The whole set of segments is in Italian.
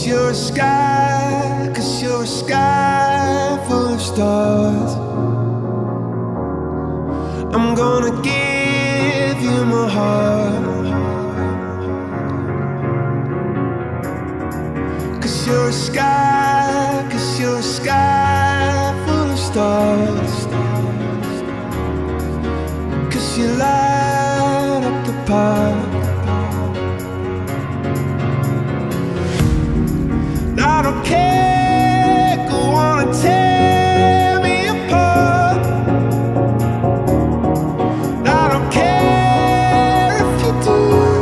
you're a sky, 'cause you're a sky full of stars. I'm gonna give you my heart, 'cause you're a sky, 'cause you're a sky full of stars. 'Cause you light up the park. I don't care, go on and tear me apart. I don't care if you do.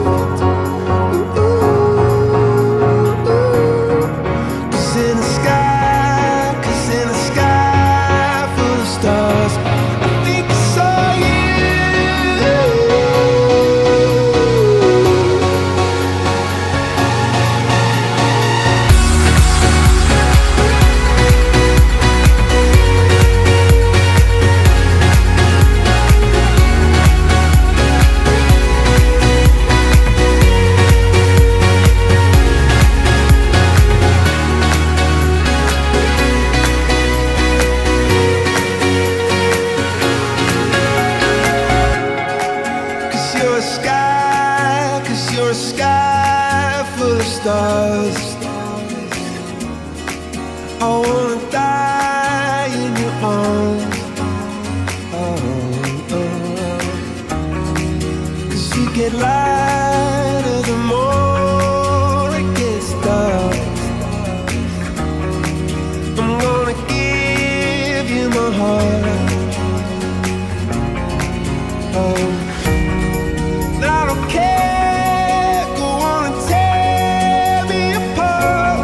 Cause in the sky, 'cause in the sky full of stars, I think I saw you. You're a sky, 'cause you're a sky full of stars. I wanna die in your arms. Oh, oh. 'Cause you get lighter the more it gets dark. I'm gonna give you my heart. Oh, I don't care, go on and tear me apart.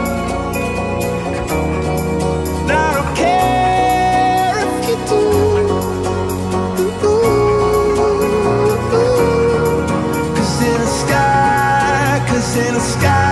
I don't care if you do. Cause in the sky, 'cause in the sky